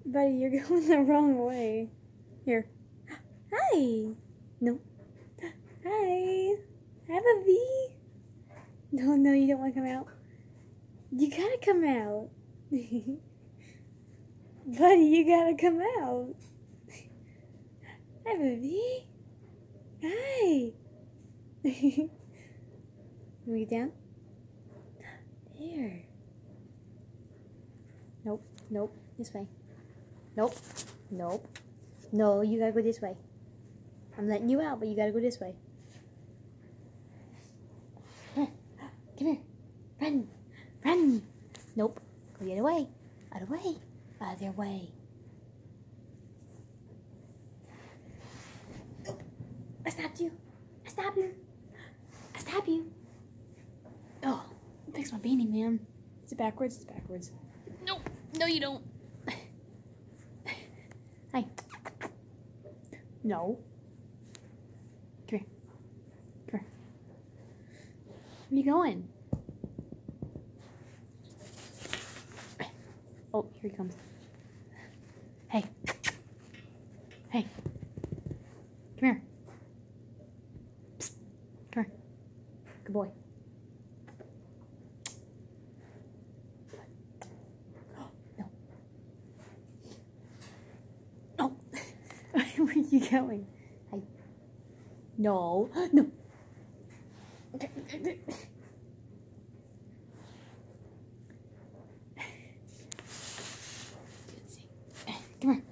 Buddy, you're going the wrong way. Here. Hi. No. Hi. Have a V. No, you don't want to come out. You gotta come out. Buddy, you gotta come out. Have a V. Hi. Can we get down? There. Nope. This way. Nope. No, you gotta go this way. I'm letting you out, but you gotta go this way. Come here. Run. Nope. Go the other way. Other way. Nope. I stopped you. Oh, fix my beanie, man. Is it backwards? It's backwards. No, you don't. Hi. No. Come here. Where are you going? Oh, here he comes. Hey. Come here. Psst. Come here. Good boy. Where are you going? Hi. No. Come here.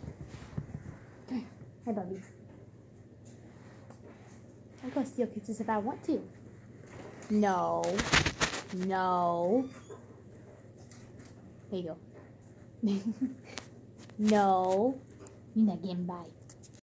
Hi, Bubby. I'll go steal kisses if I want to. No. There you go. No. You're not getting by.